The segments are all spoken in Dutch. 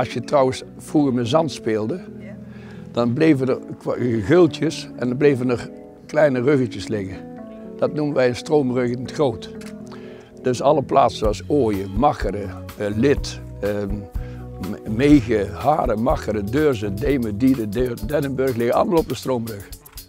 Als je trouwens vroeger met zand speelde, dan bleven er geultjes en dan bleven er kleine ruggetjes liggen. Dat noemen wij een stroomrug in het groot. Dus alle plaatsen zoals Ooyen, Macheren, Lid, Megen, Haren, Macheren, Deurzen, Demen, Dieden, Dennenburg liggen allemaal op de stroomrug.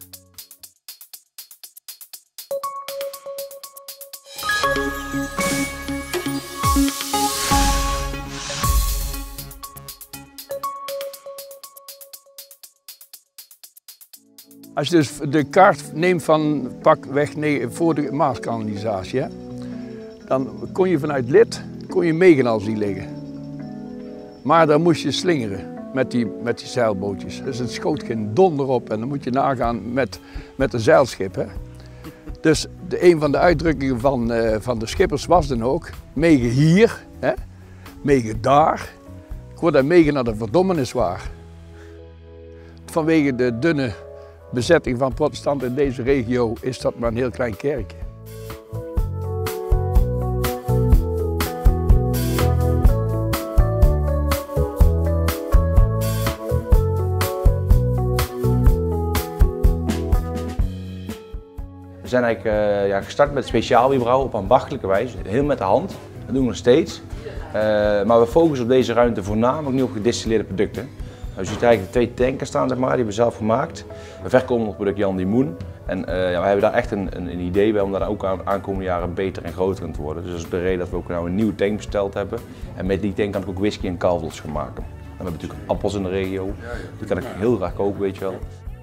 Als je dus de kaart neemt van pakweg voor de Maaskanalisatie, hè, dan kon je vanuit Lid Megen al zien liggen. Maar dan moest je slingeren met die zeilbootjes. Dus het schoot geen donder op en dan moet je nagaan met een zeilschip. Hè. Dus een van de uitdrukkingen van de schippers was dan ook Megen hier, hè, Megen daar. Ik word dat Megen naar de verdommenis waar. Vanwege de dunne bezetting van protestanten in deze regio is dat maar een heel klein kerkje. We zijn eigenlijk gestart met speciaalbierbrouwen op ambachtelijke wijze, heel met de hand. Dat doen we nog steeds. Maar we focussen op deze ruimte voornamelijk nu op gedistilleerde producten. Je ziet eigenlijk 2 tankers staan, zeg maar, die hebben we zelf gemaakt. We verkopen ons product Jan die Moen. En we hebben daar echt een idee bij om daar ook aankomende jaren beter en groter in te worden. Dus dat is de reden dat we ook nou een nieuwe tank besteld hebben. En met die tank kan ik ook whisky en calvados gaan maken. En we hebben natuurlijk appels in de regio. Die kan ik heel graag kopen, weet je wel.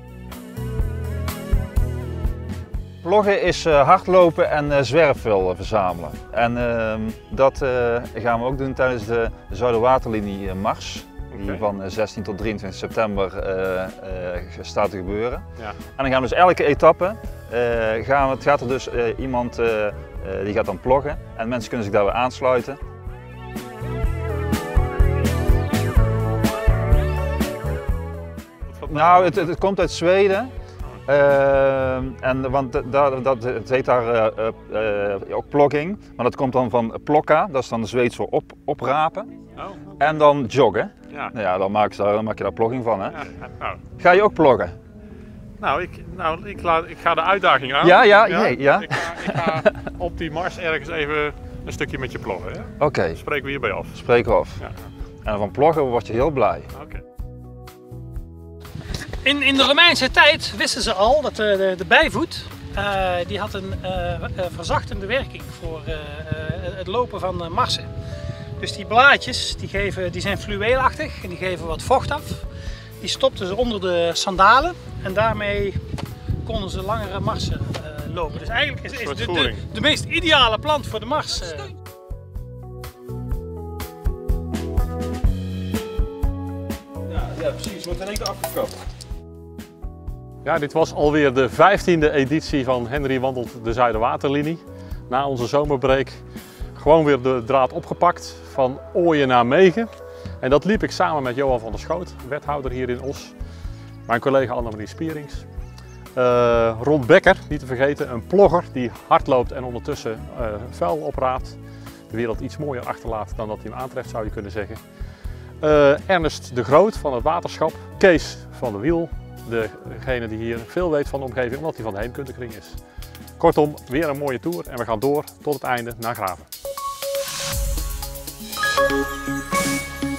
Ploggen is hardlopen en zwerfvuil verzamelen. En dat gaan we ook doen tijdens de Zuiderwaterlinie Mars. Die van 16 tot 23 september staat te gebeuren. Ja. En dan gaan we dus elke etappe, gaat er dus iemand die gaat dan ploggen en mensen kunnen zich daarbij aansluiten. Nou, het komt uit Zweden. Want het heet daar ook plogging, maar dat komt dan van plokka, dat is dan de Zweeds voor oprapen. Oh, okay. En dan joggen. Ja. Nou ja, dan maak je daar plogging van, hè? Ja, nou. Ga je ook ploggen? Nou, ik ga de uitdaging aan. Ja. Ik ga op die mars ergens even een stukje met je ploggen. Oké. Okay. Spreken we hierbij af. Spreken we af. Ja. En van ploggen word je heel blij. Okay. In de Romeinse tijd wisten ze al dat de bijvoet die had een verzachtende werking voor het lopen van marsen. Dus die blaadjes die zijn fluweelachtig en die geven wat vocht af. Die stopten ze onder de sandalen en daarmee konden ze langere marsen lopen. Dus eigenlijk is de meest ideale plant voor de mars. Ja, precies. Wordt in één keer afgekapt. Ja, dit was alweer de 15e editie van Henry Wandelt de Zuiderwaterlinie. Na onze zomerbreak gewoon weer de draad opgepakt van Ooyen naar Megen. En dat liep ik samen met Johan van der Schoot, wethouder hier in Os. Mijn collega Annemarie Spierings. Ron Becker, niet te vergeten, een plogger die hard loopt en ondertussen vuil opraapt. De wereld iets mooier achterlaat dan dat hij hem aantreft, zou je kunnen zeggen. Ernest de Groot van het waterschap. Kees van de Wiel, degene die hier veel weet van de omgeving, omdat hij van de heemkundekring is. Kortom, weer een mooie tour en we gaan door tot het einde naar Graven.